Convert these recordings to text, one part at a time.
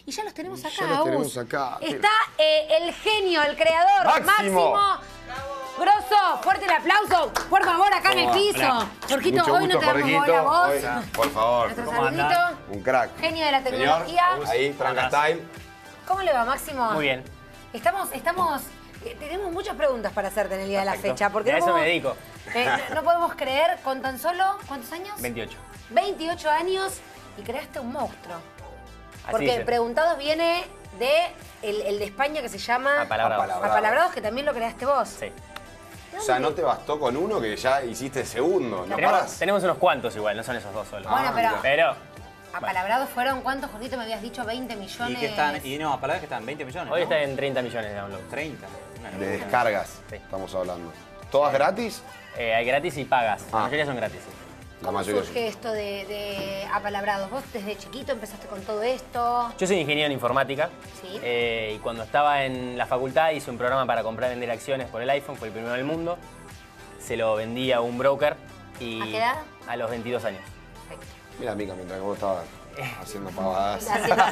Y ya los tenemos acá, Ya los tenemos acá. Está el genio, el creador, Máximo. Grosso, fuerte el aplauso, por favor, acá en el piso. Jorgito, Mucho hoy no gusto, te damos bola a vos. Hoy, por favor. Nuestro saludito. Un crack. Genio de la tecnología. Señor, ahí, tranca style. ¿Cómo le va, Máximo? Muy bien. Tenemos muchas preguntas para hacerte en el día de la fecha. Porque a eso me dedico. No podemos creer, con tan solo, ¿cuántos años? 28. 28 años y creaste un monstruo. Así Porque dice. Preguntados viene de el de España que se llama Apalabrados. Apalabrados, que también lo creaste vos. Sí. O sea, no te bastó con uno que ya hiciste el segundo. No Tenemos, parás. tenemos unos cuantos igual, no son esos dos solos. Bueno, Pero Apalabrados fueron, ¿cuántos, Jorgito? Me habías dicho 20 millones. ¿Y qué están? Y no, palabras que están 20 millones. hoy ¿no? está en 30 millones de downloads. 30. De descargas, Sí. estamos hablando. ¿Todas gratis? Hay gratis y pagas. La Ah. mayoría son gratis. Sí. La ¿Cómo mayoría surge esto de Apalabrados? ¿Vos desde chiquito empezaste con todo esto? Yo soy ingeniero en informática. Sí. Y cuando estaba en la facultad hice un programa para comprar y vender acciones por el iPhone, fue el primero del mundo. Se lo vendí a un broker y ¿A qué edad? a los 22 años. Perfecto. Mira, Mica, mientras que vos estabas haciendo pavadas.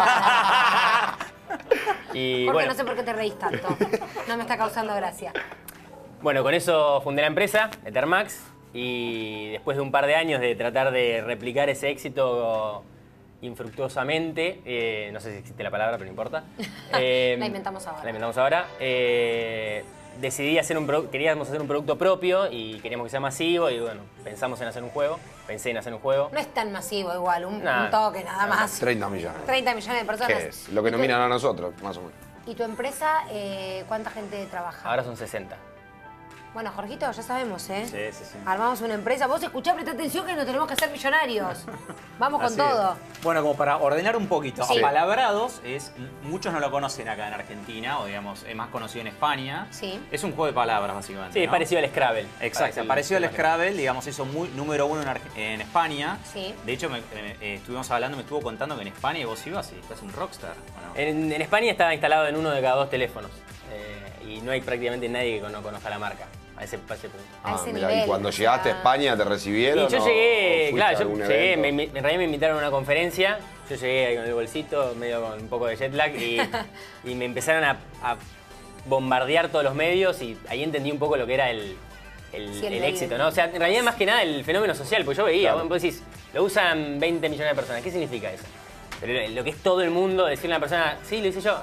Y Jorge, bueno, no sé por qué te reís tanto. No me está causando gracia. bueno, con eso fundé la empresa, Ethermax, y después de un par de años de tratar de replicar ese éxito infructuosamente, no sé si existe la palabra, pero no importa. La inventamos ahora. La inventamos ahora. Decidí hacer queríamos hacer un producto propio y queríamos que sea masivo y bueno, pensamos en hacer un juego, pensé en hacer un juego. No es tan masivo igual, un Nah. toque nada más. 30 millones. 30 millones de personas. ¿Qué es? Lo que nos miran a nosotros, más o menos. ¿Y tu empresa, cuánta gente trabaja? Ahora son 60. Bueno, Jorgito, ya sabemos, ¿eh? Sí, sí, sí. Armamos una empresa. Vos escuchá, presta atención que nos tenemos que hacer millonarios. Vamos con Así todo. es. Bueno, como para ordenar un poquito, Sí. Apalabrados muchos no lo conocen acá en Argentina, o digamos, es más conocido en España. Sí. Es un juego de palabras, básicamente. Sí, es ¿no? parecido al Scrabble. Exacto, parecido al Scrabble, digamos, hizo muy número uno en España. Sí. De hecho, estuvimos hablando, me estuvo contando que en España vos ibas y estás un rockstar. ¿o no? En España estaba instalado en uno de cada 2 teléfonos y no hay prácticamente nadie que no conozca la marca a ese punto. A ese Mira, nivel, y cuando o sea- llegaste a España, ¿te recibieron? Y yo o- llegué, o fuiste claro, a yo algún llegué, evento? en realidad me invitaron a una conferencia, yo llegué ahí con el bolsito, medio con un poco de jet lag, y me empezaron a bombardear todos los medios y ahí entendí un poco lo que era el medio. éxito, ¿no? O sea, en realidad más que nada el fenómeno social, porque yo veía, Claro. vos decís, lo usan 20 millones de personas, ¿qué significa eso? Pero lo que es todo el mundo, decirle a una persona, sí, lo hice yo,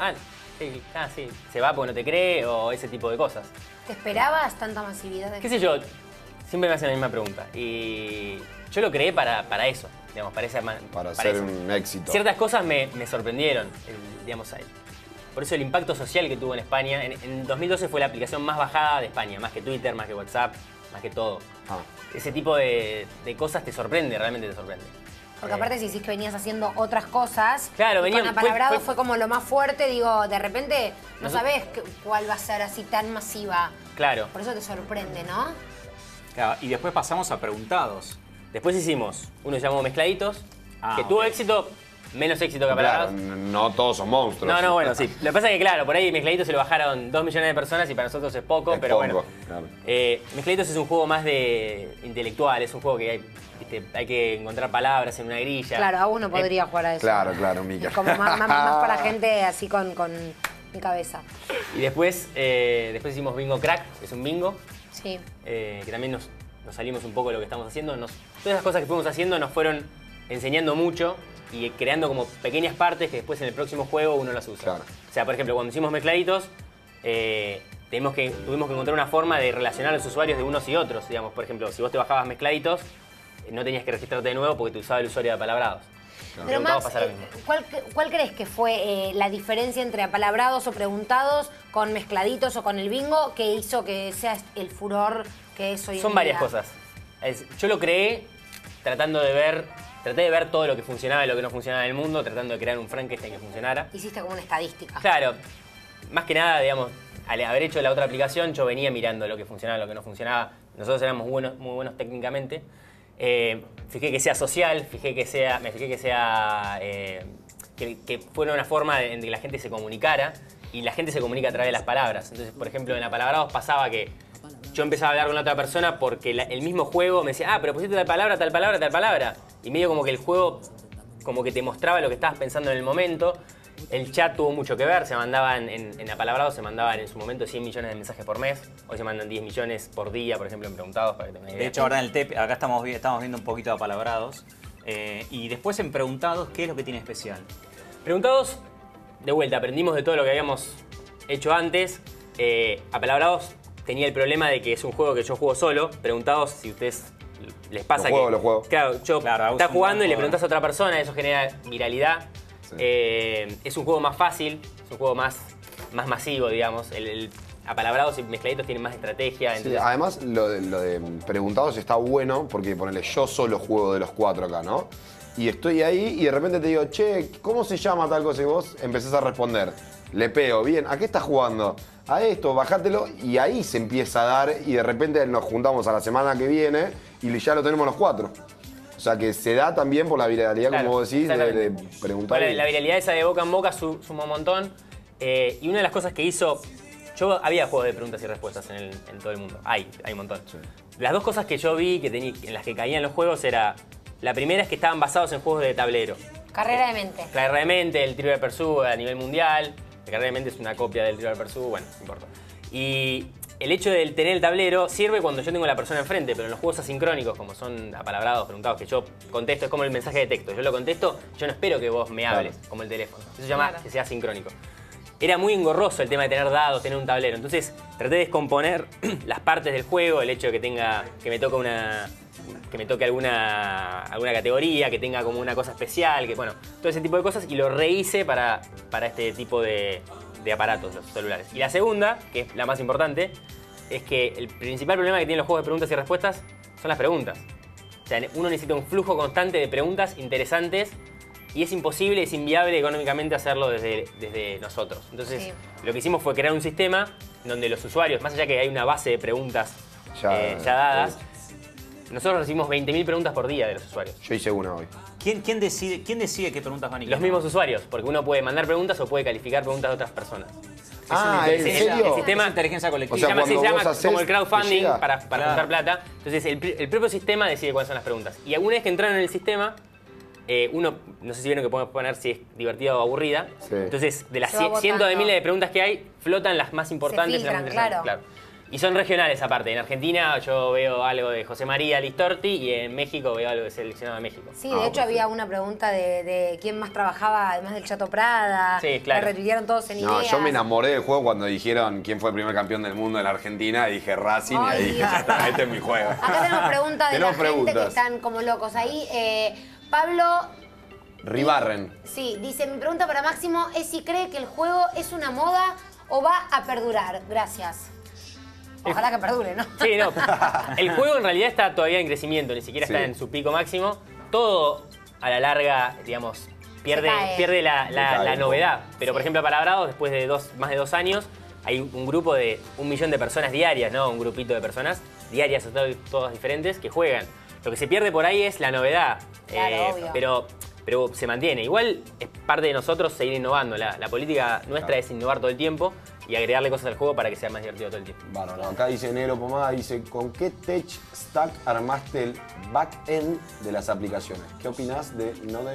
sí, se va porque no te cree, o ese tipo de cosas. ¿Te esperabas tanta masividad? ¿Qué sé yo? Siempre me hacen la misma pregunta. Y yo lo creé para eso, digamos, Para hacer eso. un éxito. Ciertas cosas me sorprendieron, digamos, por eso el impacto social que tuvo en España. En 2012 fue la aplicación más bajada de España, más que Twitter, más que WhatsApp, más que todo. Ah. Ese tipo de cosas te sorprende, realmente te sorprende. Porque aparte si decís que venías haciendo otras cosas, Claro, y con venían- Apalabrados fue- fue como lo más fuerte, digo, de repente no Noso- sabés cuál va a ser así tan masiva. Claro. Por eso te sorprende, ¿no? Claro, y después pasamos a preguntados. Después hicimos uno que se llamó Mezcladitos, Ah, que tuvo ok. éxito, menos éxito que Claro, Apalabrados. no todos son monstruos. No, bueno, sí. Lo que pasa es que, claro, por ahí Mezcladitos se lo bajaron 2 millones de personas y para nosotros es poco, Es pero poco, bueno. claro. Mezcladitos es un juego más de intelectual, es un juego que hay que encontrar palabras en una grilla. Claro, a uno podría jugar a eso. Claro, claro, Mica. Es como más para gente así con mi cabeza. Y después hicimos Bingo Crack, que es un bingo, Sí. que también nos salimos un poco de lo que estamos haciendo. Todas esas cosas que fuimos haciendo nos fueron enseñando mucho y creando como pequeñas partes que después en el próximo juego uno las usa. Claro. O sea, por ejemplo, cuando hicimos Mezcladitos, tuvimos que encontrar una forma de relacionar a los usuarios de unos y otros. Digamos, por ejemplo, si vos te bajabas Mezcladitos, no tenías que registrarte de nuevo porque te usaba el usuario de Apalabrados. Pero Preguntados Max, pasa lo mismo. ¿cuál crees que fue la diferencia entre Apalabrados o Preguntados con Mezcladitos o con el bingo que hizo que sea el furor que es hoy en Son día? varias cosas. Yo lo creé traté de ver todo lo que funcionaba y lo que no funcionaba en el mundo, tratando de crear un Frankenstein que funcionara. Hiciste como una estadística. Claro, más que nada, digamos, al haber hecho la otra aplicación, yo venía mirando lo que funcionaba, lo que no funcionaba. Nosotros éramos muy buenos técnicamente. Fijé que sea social, me fijé que fuera una forma en que la gente se comunicara, y la gente se comunica a través de las palabras. Entonces, por ejemplo, en Apalabrados pasaba que yo empezaba a hablar con la otra persona porque el mismo juego me decía, pero pusiste tal palabra, tal palabra, tal palabra. Y medio como que el juego como que te mostraba lo que estabas pensando en el momento. El chat tuvo mucho que ver, se mandaban, en apalabrados se mandaban en su momento 100 millones de mensajes por mes, hoy se mandan 10 millones por día, por ejemplo, en preguntados, para que tengan una idea. De hecho, ahora en el TEP, acá estamos viendo un poquito de apalabrados. Y después en preguntados, ¿qué es lo que tiene especial? Preguntados, de vuelta, aprendimos de todo lo que habíamos hecho antes. Apalabrados tenía el problema de que es un juego que yo juego solo. Preguntados, si ustedes les pasa Lo juego. Claro, Claro, estás jugando y le jugador. preguntas a otra persona, eso genera viralidad. Sí. Es un juego más fácil, es un juego más masivo, digamos. El apalabrados y mezcladitos tienen más estrategia. Sí, Entonces, además, lo de preguntados está bueno porque, ponele, yo solo juego de los 4 acá, ¿no? Y estoy ahí y de repente te digo, che, ¿cómo se llama tal cosa? Y vos empezás a responder. Le pego, bien, ¿a qué estás jugando? A esto, bajátelo. Y ahí se empieza a dar y de repente nos juntamos a la semana que viene y ya lo tenemos los 4. O sea que se da también por la viralidad, claro, como vos decís, de exactamente. preguntar. Bueno, la viralidad esa de boca en boca suma un montón. Y una de las cosas que hizo... había juegos de preguntas y respuestas en todo el mundo. Hay un montón. Sí. Las dos cosas que yo vi en las que caían los juegos era... La primera es que estaban basados en juegos de tablero. Carrera de mente. Carrera de mente, el Trivial Pursuit a nivel mundial. La Carrera de mente es una copia del Trivial Pursuit, bueno, no importa. Y el hecho de tener el tablero sirve cuando yo tengo a la persona enfrente, pero en los juegos asincrónicos, como son apalabrados, preguntados, que yo contesto, es como el mensaje de texto. Yo lo contesto, yo no espero que vos me hables, como el teléfono. Eso se llama Claro. que sea sincrónico. Era muy engorroso el tema de tener dados, tener un tablero. Entonces traté de descomponer las partes del juego, el hecho de que me toque alguna categoría, que tenga como una cosa especial, que bueno, todo ese tipo de cosas, y lo rehice para este tipo de aparatos, los celulares. Y la segunda, que es la más importante, es que el principal problema que tienen los juegos de preguntas y respuestas son las preguntas. O sea, uno necesita un flujo constante de preguntas interesantes y es imposible, es inviable económicamente hacerlo desde nosotros. Entonces, Sí. lo que hicimos fue crear un sistema donde los usuarios, más allá que hay una base de preguntas ya dadas, nosotros recibimos 20.000 preguntas por día de los usuarios. Yo hice una hoy. ¿Quién decide qué preguntas van a ir? Los mismos usuarios, porque uno puede mandar preguntas o puede calificar preguntas de otras personas. Ah, ¿en Entonces, serio? el sistema Es inteligencia colectiva. O sea, se cuando llama vos hacés, como el te crowdfunding llega. para Claro. juntar plata. Entonces el propio sistema decide cuáles son las preguntas. Y una vez que entraron en el sistema, uno, no sé si vieron que podemos poner si es divertida o aburrida. Sí. Entonces, de las Se va cientos de votando. miles de preguntas que hay, flotan las más importantes y las más filtran, interesantes. Y son regionales aparte. En Argentina yo veo algo de José María Listorti y en México veo algo de seleccionado de México. Sí, de hecho había una pregunta de quién más trabajaba, además del Chato Prada. Sí, claro. La retuitearon todos en No, ideas. yo me enamoré del juego cuando dijeron quién fue el primer campeón del mundo en la Argentina y dije Racing y Ay, ahí dije, Dios. ya está, este es mi juego. Acá tenemos preguntas de Tenemos la gente que preguntas. están como locos ahí. Pablo, Ribarren. sí, dice, mi pregunta para Máximo es si cree que el juego es una moda o va a perdurar. Gracias. Ojalá que perdure, ¿no? Sí, no. El juego en realidad está todavía en crecimiento, ni siquiera está Sí. en su pico máximo. Todo a la larga, digamos, pierde cae. la un novedad. Pero, por Sí. ejemplo, Apalabrados, después de más de 2 años, hay un grupo de 1 millón de personas diarias, ¿no? Un grupito de personas diarias, todas diferentes, que juegan. Lo que se pierde por ahí es la novedad. Claro, obvio. Pero se mantiene. Igual es parte de nosotros seguir innovando. La política nuestra Claro. es innovar todo el tiempo y agregarle cosas al juego para que sea más divertido todo el tiempo. Bárbaro. Acá dice Negro Pomada, dice, ¿con qué tech stack armaste el back-end de las aplicaciones? ¿Qué opinás de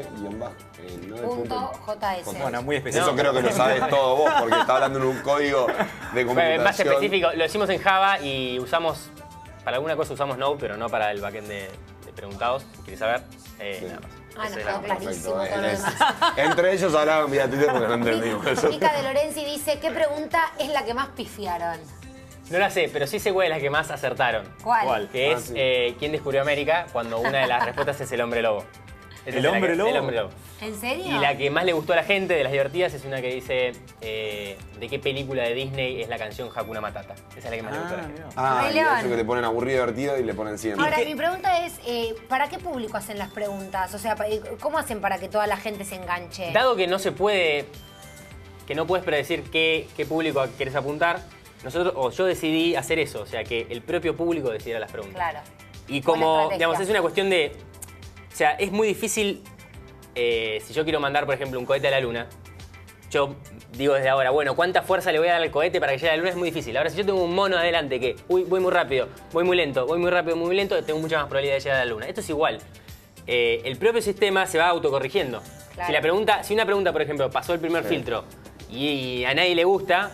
.js. Bueno, muy específico. Eso creo que lo sabes todo vos, porque está hablando en un código de computación. Más específico, lo hicimos en Java y usamos, para alguna cosa usamos Node, pero no para el backend de preguntados. Si querés saber, nada más. Ah, Esa no, es la- quedó clarísimo Perfecto, todo lo demás. Entre ellos hablaban vía Twitter porque no entendimos eso. Mica de Lorenzi dice, ¿qué pregunta es la que más pifiaron? No la sé, pero sí sé cuál es la que más acertaron. ¿Cuál? Que Ah, es sí. ¿quién descubrió América? Cuando una de las respuestas es el hombre lobo. Esa ¿El es la hombre lobo? El hombre lobo. ¿En serio? Y la que más le gustó a la gente de las divertidas es una que dice ¿de qué película de Disney es la canción Hakuna Matata? Esa es la que más le gustó a la gente. Ah, Rey y eso León. que le ponen aburrido, divertido y le ponen siempre. Ahora, mi pregunta es, ¿para qué público hacen las preguntas? O sea, ¿cómo hacen para que toda la gente se enganche? Dado que no se puede, que no puedes predecir qué público quieres apuntar, yo decidí hacer eso, o sea, que el propio público decidiera las preguntas. Claro. Y Buena como, estrategia. digamos, es una cuestión de, o sea, es muy difícil, si yo quiero mandar, por ejemplo, un cohete a la luna, yo digo desde ahora, bueno, ¿cuánta fuerza le voy a dar al cohete para que llegue a la luna? Es muy difícil. Ahora, si yo tengo un mono adelante que, voy muy rápido, voy muy lento, voy muy rápido, muy lento, tengo mucha más probabilidad de llegar a la luna. Esto es igual. El propio sistema se va autocorrigiendo. Claro. Si una pregunta, por ejemplo, pasó el primer filtro y a nadie le gusta,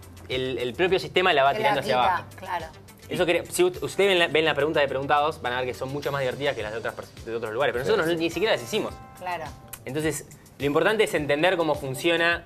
el propio sistema la va Que tirando la hacia quita, abajo. claro. Eso si ustedes ven la pregunta de preguntados, van a ver que son mucho más divertidas que las de otros lugares. Pero nosotros ni siquiera las hicimos. Claro. Entonces, lo importante es entender cómo funciona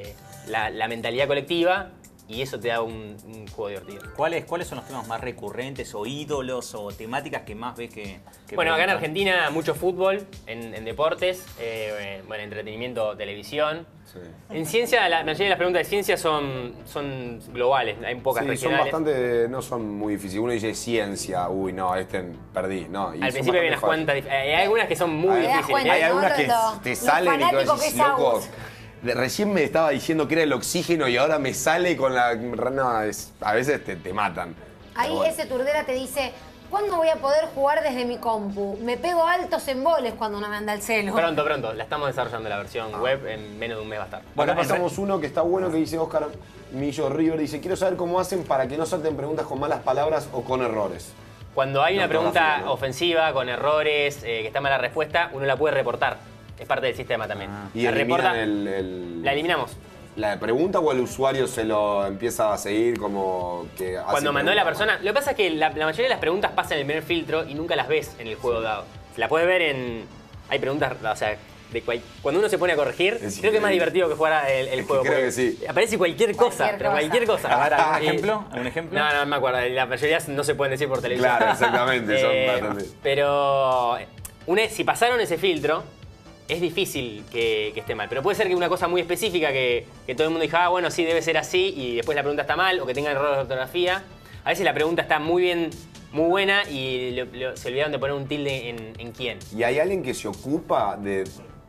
la mentalidad colectiva y eso te da un juego divertido. ¿Cuáles son los temas más recurrentes o ídolos o temáticas que más ves que Bueno, acá en preguntan? Argentina mucho fútbol, en deportes, bueno, entretenimiento, televisión. Sí. En ciencia, la mayoría de las preguntas de ciencia son globales, hay pocas Sí, son regionales. bastante, no son muy difíciles. Uno dice ciencia, uy, no, perdí. No, y Al son principio hay unas bastante cuantas, hay algunas que son muy Te das difíciles. cuenta, Hay ¿no? algunas que Lo te salen y tú fanático que decís, es loco, Agus. recién me estaba diciendo que era el oxígeno y ahora me sale con la... No, a veces te matan. Ahí Pero bueno. ese turdera te dice, ¿cuándo voy a poder jugar desde mi compu? Me pego altos emboles cuando no me anda el celo. Pronto, la estamos desarrollando la versión web, en menos de un mes va a estar. Bueno, Bueno, pasamos uno que está bueno que dice Oscar Millo River. Dice, quiero saber cómo hacen para que no salten preguntas con malas palabras o con errores. Cuando hay No, una pregunta ortografía, ¿no? ofensiva, con errores, que está mala respuesta, uno la puede reportar. Es parte del sistema también. Y La eliminan la eliminamos. ¿La pregunta o el usuario se lo empieza a seguir como que hace Cuando mandó la preguntas? persona. Lo que pasa es que la mayoría de las preguntas pasan en el primer filtro y nunca las ves en el juego dado. La puedes ver en. Hay preguntas, o sea, cuando uno se pone a corregir, creo que es más increíble. divertido que jugar el que juego. creo porque que sí. Aparece cualquier cosa, pero cualquier cosa. A ver, ¿algún Y- ejemplo? ¿Algún ejemplo? No me acuerdo. La mayoría no se pueden decir por televisión. Claro, exactamente, son bastante. Pero si pasaron ese filtro, es difícil que esté mal. Pero puede ser que una cosa muy específica que todo el mundo diga, bueno, sí, debe ser así, y después la pregunta está mal, o que tenga errores de ortografía. A veces la pregunta está muy bien, muy buena, y se olvidaron de poner un tilde en quién. ¿Y hay alguien que se ocupa de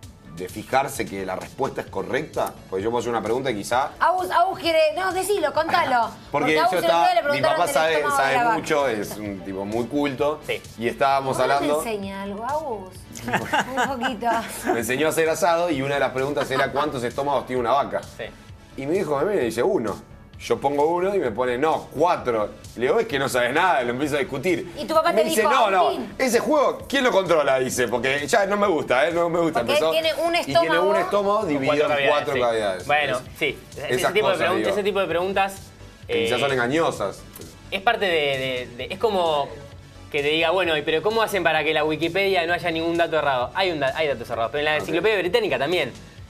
fijarse que la respuesta es correcta? Porque yo puedo hacer una pregunta y quizá... Agus quiere... No, decilo, contalo. Porque Agus yo el otro día le mi preguntaron papá del sabe, estómago de la sabe vaca. mucho, es un tipo muy culto. Sí. Y estábamos ¿Vos no hablando... te enseña algo, Agus? Un poquito. Me enseñó a hacer asado y una de las preguntas era ¿cuántos estómagos tiene una vaca? Sí. Y me dijo, me dice 1. Yo pongo 1 y me pone, no, 4. Le digo, es que no sabes nada, lo empiezo a discutir. Y tu papá me te dice, dijo, no, "Agustín". ese juego, ¿quién lo controla? Dice, porque ya no me gusta, no me gusta. Porque él tiene un Y tiene un estómago estómago dividido en 4 sí. cavidades. Bueno, sí. esas cosas, digo. Ese tipo de preguntas... Que quizás son engañosas. Es parte es como que te diga, bueno, pero ¿cómo hacen para que en la Wikipedia no haya ningún dato errado? Hay datos errados, pero en la Enciclopedia Británica también.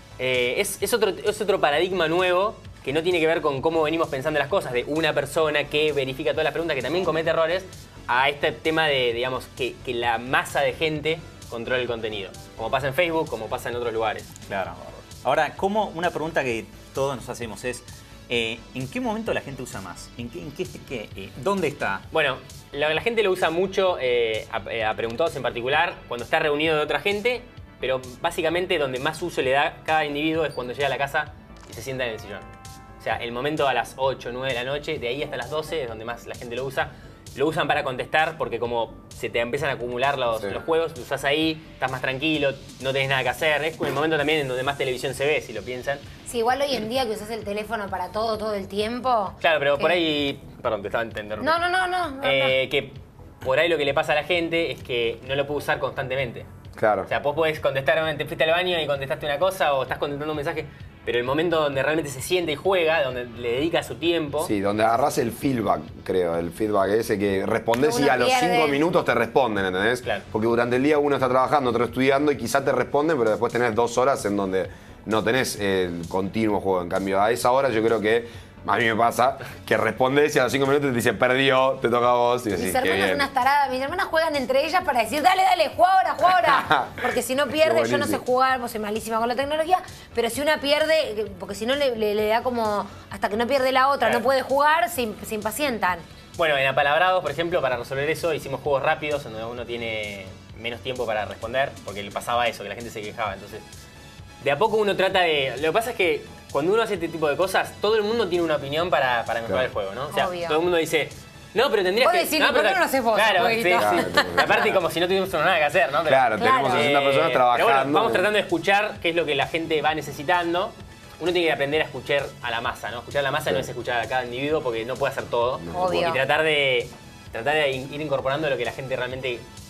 Es otro paradigma nuevo que no tiene que ver con cómo venimos pensando las cosas, de una persona que verifica todas las preguntas, que también comete errores, a este tema de, digamos, que la masa de gente controle el contenido. Como pasa en Facebook, como pasa en otros lugares. Claro. Ahora, una pregunta que todos nos hacemos es, ¿en qué momento la gente usa más? ¿Dónde está? Bueno, la gente lo usa mucho a preguntados en particular, cuando está reunido de otra gente, pero básicamente donde más uso le da cada individuo es cuando llega a la casa y se sienta en el sillón. O sea, el momento a las 8, 9 de la noche, de ahí hasta las 12 es donde más la gente lo usa. Lo usan para contestar porque como se te empiezan a acumular los juegos, lo usás ahí, estás más tranquilo, no tenés nada que hacer. Es el momento también en donde más televisión se ve, si lo piensan. Sí, igual hoy en día que usas el teléfono para todo el tiempo. Claro, pero por que- ahí... Perdón, te estaba entendiendo. No. Que por ahí lo que le pasa a la gente es que no lo puede usar constantemente. Claro. O sea, vos podés contestar, te fuiste al baño y contestaste una cosa o estás contestando un mensaje, pero el momento donde realmente se siente y juega, donde le dedica su tiempo... Sí, donde agarrás el feedback, creo, el feedback ese que respondés Uno y a los pierde. 5 minutos te responden, ¿entendés? Claro. Porque durante el día uno está trabajando, otro estudiando y quizás te responden, pero después tenés 2 horas en donde no tenés el continuo juego. En cambio, a esa hora yo creo que a mí me pasa que respondés y a los 5 minutos te dicen perdió, te toca a vos y decís, Mis qué hermanas bien. son unas taradas. Mis hermanas juegan entre ellas para decir, dale, juega ahora. Porque si no pierde, Qué yo no sé buenísimo. jugar, pues soy malísima con la tecnología. Pero si una pierde, porque si no le da como, hasta que no pierde la otra, Claro. no puede jugar, se impacientan. Bueno, en Apalabrados, por ejemplo, para resolver eso hicimos juegos rápidos, en donde uno tiene menos tiempo para responder, porque le pasaba eso, que la gente se quejaba. Entonces, de a poco uno trata de... Lo que pasa es que cuando uno hace este tipo de cosas, todo el mundo tiene una opinión para mejorar Claro. el juego, ¿no? O sea, Obvio. todo el mundo dice... No, pero tendrías Vos que... decís, no, ¿por qué no lo haces vos, Claro, el sí, jueguito? sí. Claro. Aparte, como si no tuviésemos nada que hacer, ¿no? Pero- Claro, tenemos Claro. 60 personas trabajando. Pero bueno, vamos tratando de escuchar qué es lo que la gente va necesitando. Uno tiene que aprender a escuchar a la masa, ¿no? Escuchar a la masa no es escuchar a cada individuo porque no puede hacer todo. Obvio. Y tratar de ir incorporando lo que la gente realmente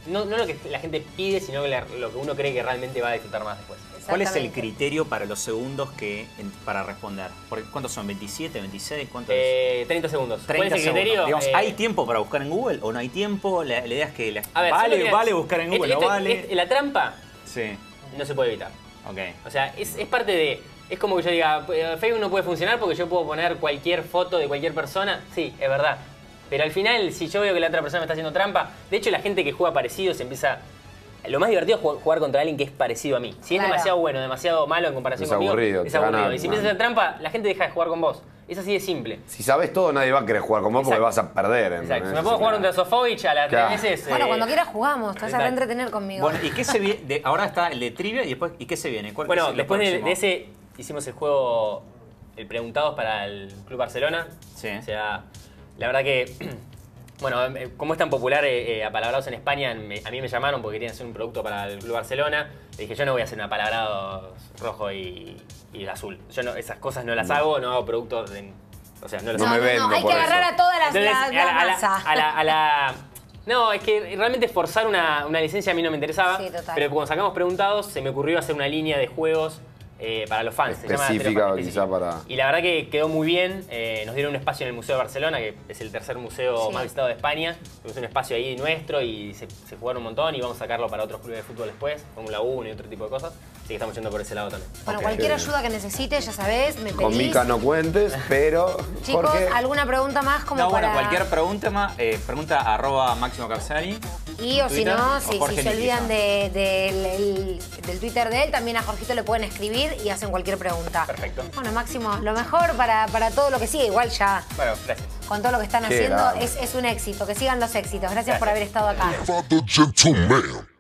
no lo que la gente pide, sino lo que uno cree que realmente va a disfrutar más después. ¿Cuál es el Exactamente. criterio para los segundos para responder? ¿Cuántos son? ¿27, 26? ¿Cuántos es? 30 segundos. 30 ¿Cuál es el segundos. criterio? Digamos, ¿hay tiempo para buscar en Google o no hay tiempo? La idea es que A ver, solo vale buscar en Google, no vale. La trampa Sí, no se puede evitar. ok. O sea, es parte de... Es como que yo diga, Facebook no puede funcionar porque yo puedo poner cualquier foto de cualquier persona. Sí, es verdad. Pero al final, si yo veo que la otra persona me está haciendo trampa... De hecho, la gente que juega parecido se empieza... Lo más divertido es jugar contra alguien que es parecido a mí. Si Claro. es demasiado bueno, demasiado malo en comparación Es conmigo, aburrido, es te aburrido. gana, Y si empiezas a hacer trampa, la gente deja de jugar con vos. Es así de simple. Si sabes todo, nadie va a querer jugar con vos porque Exacto. vas a perder. Exacto. ¿entendés? Si me puedo jugar contra Sofovich a las 3 Claro. veces... Bueno, cuando quieras jugamos, te vas a exacto. entretener conmigo. Bueno, ¿y qué se viene? Ahora está el de trivia y después, ¿y qué se viene? ¿Cuál es Bueno, lo después próximo? de ese hicimos el juego, el Preguntados para el Club Barcelona. Sí. O sea, la verdad que, bueno, como es tan popular Apalabrados en España, a mí me llamaron porque querían hacer un producto para el Club Barcelona. Le dije, yo no voy a hacer un apalabrado rojo y azul. Yo no, esas cosas no las hago, no hago productos o sea, no los No me vendo hay por que agarrar eso. a todas las Entonces, masa. no, es que realmente forzar una licencia a mí no me interesaba. Sí, total. Pero cuando sacamos Preguntados, se me ocurrió hacer una línea de juegos para los fans. Se llama Específica, Telefan- quizá para... Y la verdad que quedó muy bien. Nos dieron un espacio en el Museo de Barcelona, que es el tercer museo Sí. más visitado de España. Tuvimos un espacio ahí nuestro y se jugaron un montón y vamos a sacarlo para otros clubes de fútbol después, Fórmula 1 y otro tipo de cosas. Así que estamos yendo por ese lado también. Bueno, Ok. cualquier ayuda que necesites, ya sabés, me Con pedís. Mica no cuentes, pero... Chicos, Jorge, ¿alguna pregunta más como No, bueno, para...? cualquier pregunta más, pregunta @Máximo Capsari. Y o si Twitter, no, o si Jorge se olvidan Niquiza. del Twitter de él, también a Jorgito le pueden escribir y hacen cualquier pregunta. Perfecto. Bueno, Máximo, lo mejor para todo lo que sigue. Igual ya, Bueno, gracias. con todo lo que están Qué haciendo, grande. es un éxito. Que sigan los éxitos. Gracias por Gracias. haber estado acá. Father Gentleman.